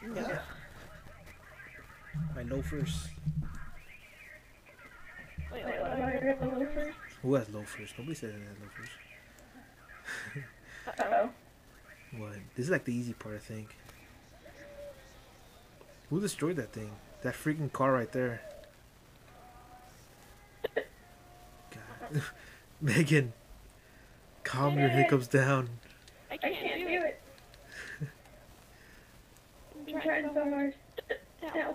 Yeah. My loafers. Wait, what about your loafers? Who has loafers? Nobody said it has loafers. Uh-oh. What? This is like the easy part, I think. Who destroyed that thing? That freaking car right there. God. Megan, calm your hiccups down. I can't do it. I'm trying so hard. No.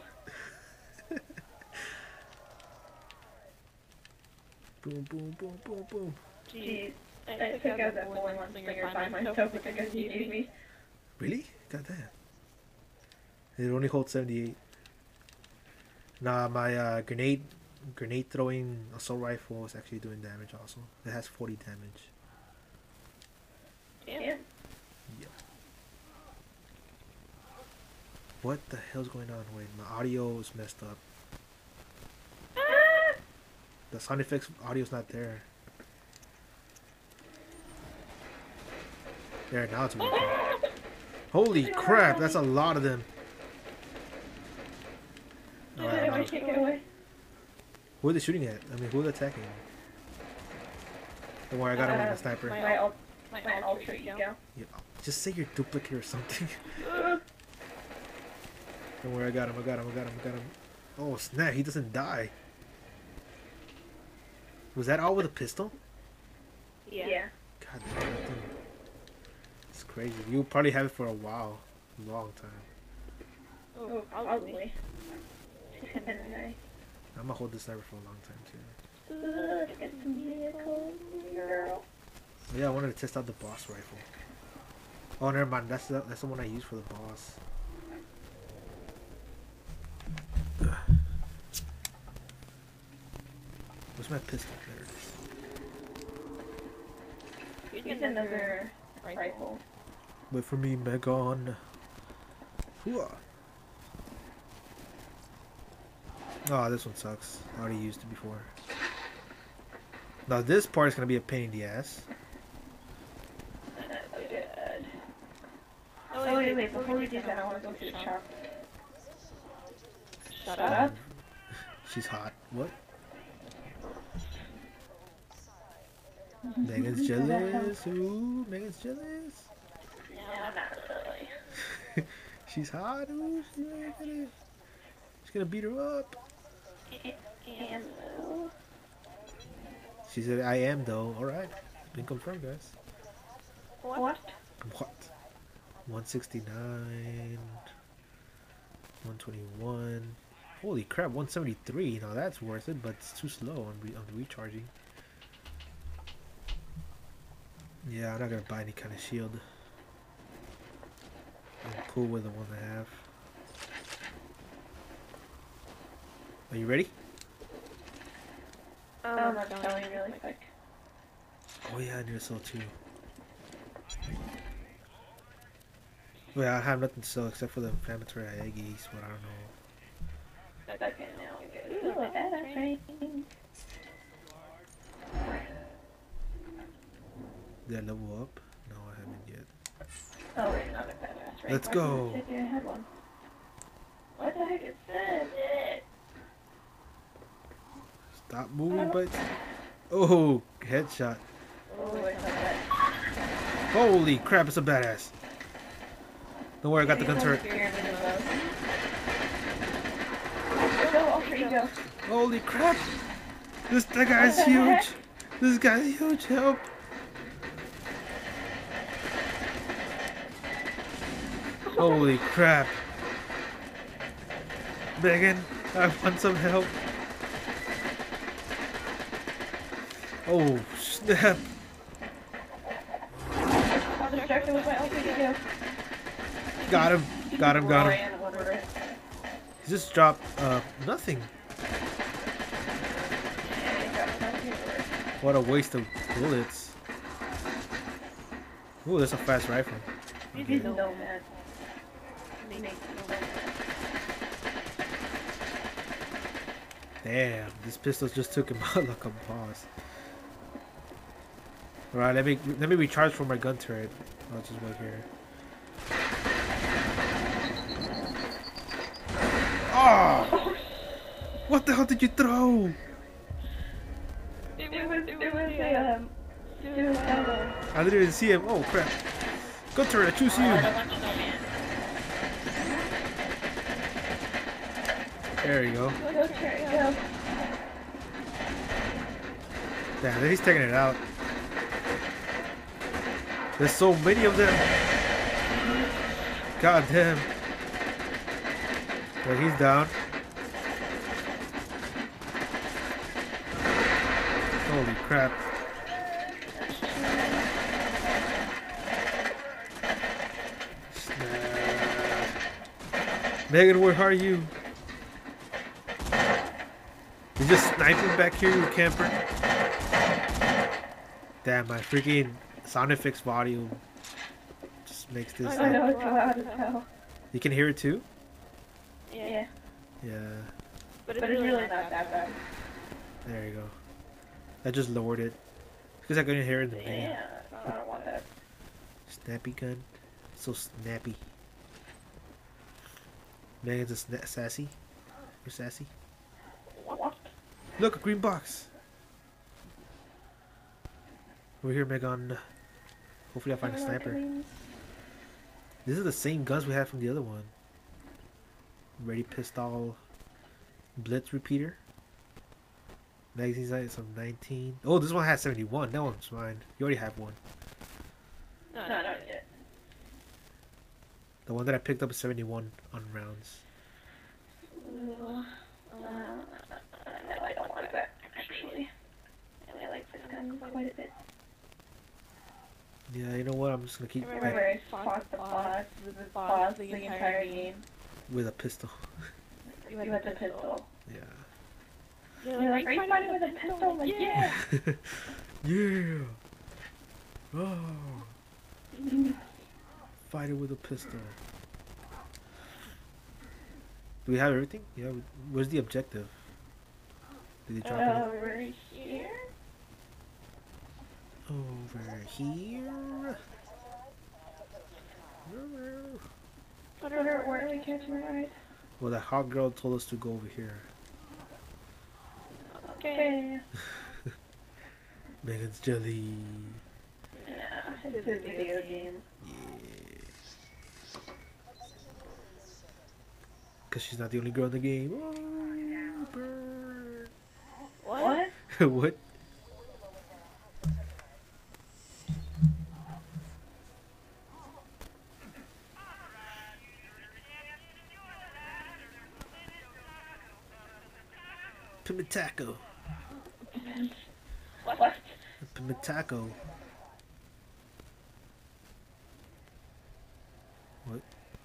Boom, boom, boom, boom, boom. Jeez. I took out that bowling one slinger by myself because you gave me. Really? Got that. It only holds 78. Nah, my grenade throwing assault rifle is actually doing damage also. It has 40 damage. Damn. Yeah. What the hell's going on? Wait, my audio is messed up. The sound effects audio's not there. There, now it's working. Holy crap, that's a lot of them. Take it away. Who are they shooting at? I mean, who are they attacking? Don't worry, I got him with the sniper. My ultra ego. Yeah, just say your duplicate or something. Don't worry, I got him. Oh snap, he doesn't die. Was that all with a pistol? Yeah. God damn, that thing. It's crazy. You'll probably have it for a while. Long time. Oh, probably. I'm gonna hold this sniper for a long time too. Let's get some vehicles, girl. Oh, yeah, I wanted to test out the boss rifle. Oh, never mind. That's the one I use for the boss. Where's my pistol? There it is. Use another rifle. Wait for me, Megan. Hooah. Oh, this one sucks. I already used it before. Now this part is gonna be a pain in the ass. Oh, wait, before we do that, I want to go to the shop. Shut up. She's hot. What? Megan's jealous. Ooh, Megan's jealous. No, not really. She's hot. Ooh, she's gonna beat her up. And though. She said, I am though. Alright. Been confirmed, guys. What? What? 169. 121. Holy crap, 173. Now that's worth it, but it's too slow on recharging. Yeah, I'm not gonna buy any kind of shield. I'm cool with the one I have. Are you ready? I'm telling you really quick. Oh yeah, I need to sell too. Wait, I have nothing to sell except for the inflammatory Aegis, but I don't know. Okay, now we go. Ooh, a badass train. Did I level up? No, I haven't yet. Oh, wait, not a badass train. Let's go. I had one. What the heck is this? Stop moving, but... Oh, headshot. Oh, it's not that. Holy crap, it's a badass. Don't worry, I got the gun turret. Go. Holy crap! That guy's huge! This guy's huge, help! Holy crap! Megan, I want some help. Oh, snap! I'm distracted with my ultra. Got him! Got him! He just dropped, nothing. What a waste of bullets. Ooh, that's a fast rifle. Okay. Damn, this pistol just took him out like a boss. Alright, let me recharge from my gun turret. I'll just wait here. What the hell did you throw? It was a suicidal. I didn't even see him. Oh crap. Go turret, I choose you. I don't want to know, man. There you go. Go turret, go. Damn, he's taking it out. There's so many of them. God damn. Well, he's down. Holy crap. Snap. Megan, where are you? You're just sniping back here, you camper. Damn, my freaking sound effects volume just makes this. I know it's loud as hell. You can hear it too? Yeah. Yeah. But it's really not that bad. There you go. I just lowered it. Because I couldn't hear it in the video. Yeah, I don't want that. Snappy gun. So snappy. Megan's a sassy. You're sassy. What? Look, a green box. We're here, Megan. Hopefully I find a sniper. These are the same guns we had from the other one. Ready pistol. Blitz repeater. Magazine size of 19. Oh, this one has 71. That one's mine. You already have one. No, not yet. The one that I picked up is 71 on rounds. No, I don't want that, actually. I like this gun quite a bit. Yeah, you know what? I'm just gonna keep I remember I fought the boss the entire game. with a pistol. You had the pistol. Yeah. You're like, are you fighting with a pistol? I'm like, yeah! Yeah. Oh. Fight it with a pistol. Do we have everything? Yeah. Where's the objective? Did they drop it? Over here? Over here. Where are we catching the ride? Well, that hot girl told us to go over here. Okay. Megan's jelly. Yeah, it's a video game. Yeah. Because she's not the only girl in the game. Oh, bird. What? What? Pimataco. What? Pimataco. What?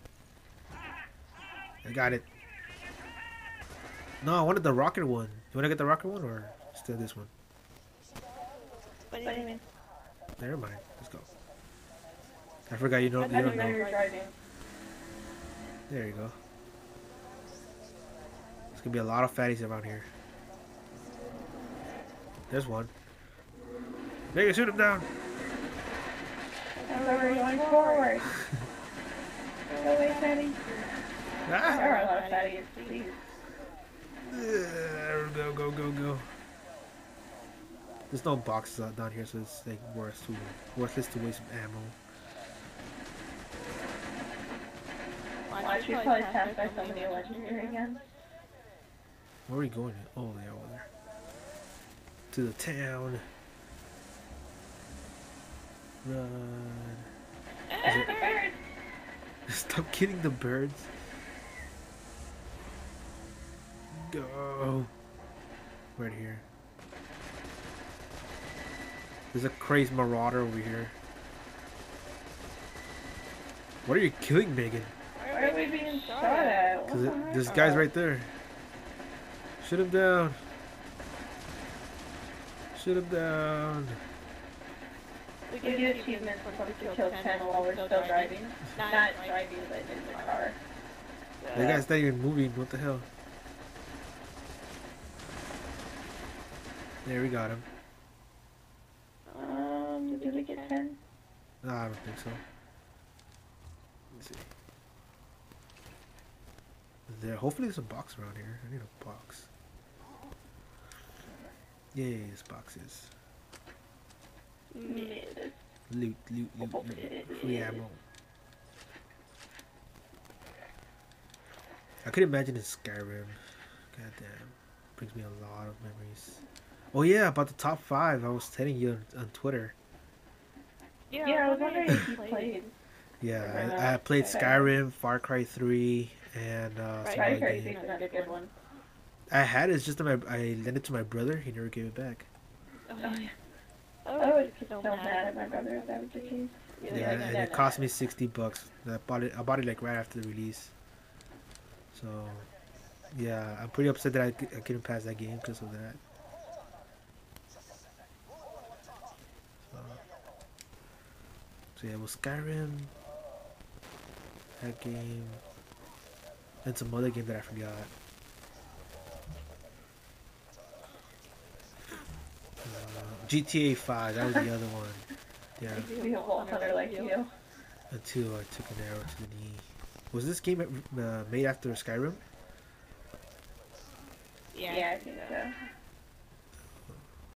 I got it. No, I wanted the rocket one. You want to get the rocket one or still this one? What do you mean? Never mind. Let's go. I forgot you don't I know. you were driving. There you go. There's gonna be a lot of fatties around here. There's one. Megan, shoot him down. We're going forward. Go away, fatty. Ah! There are a lot of fatties, please. Go, go, go, go. There's no boxes down here, so it's like worthless to waste ammo. I should probably pass by somebody legendary again. Where are we going? Oh, yeah, over there. To the town. Run. The bird! Stop killing the birds. Go. Right here. There's a crazy marauder over here. What are you killing, Megan? Why are we being shot at? Because this guy's right there. Shoot him down. Shoot him down. We get achievements for to kill 10 while we're still driving. Not driving, but in the car. That guy's not even moving. What the hell? There, we got him. Did we get 10? No, I don't think so. Let's see. There. Hopefully there's a box around here. I need a box. Yes, boxes. Mid. Loot, loot, loot, loot. Free ammo. I could imagine in Skyrim. Goddamn. Brings me a lot of memories. Oh yeah, about the top 5 I was telling you on Twitter. Yeah, I was wondering if you played. Yeah, I played Skyrim, Far Cry 3, and some Far other Cry game. 3 is another good one. I had it, it's just that I lent it to my brother. He never gave it back. Oh, yeah. I would be so mad at my brother if that was the case. Yeah, and it cost me $60. I bought it like right after the release. So, yeah, I'm pretty upset that I couldn't pass that game because of that. So yeah, it was Skyrim, that game, and some other game that I forgot. GTA 5, that was the other one. Yeah. Be a wolf hunter like you. Until I took an arrow to the knee. Was this game made after Skyrim? Yeah, I think so.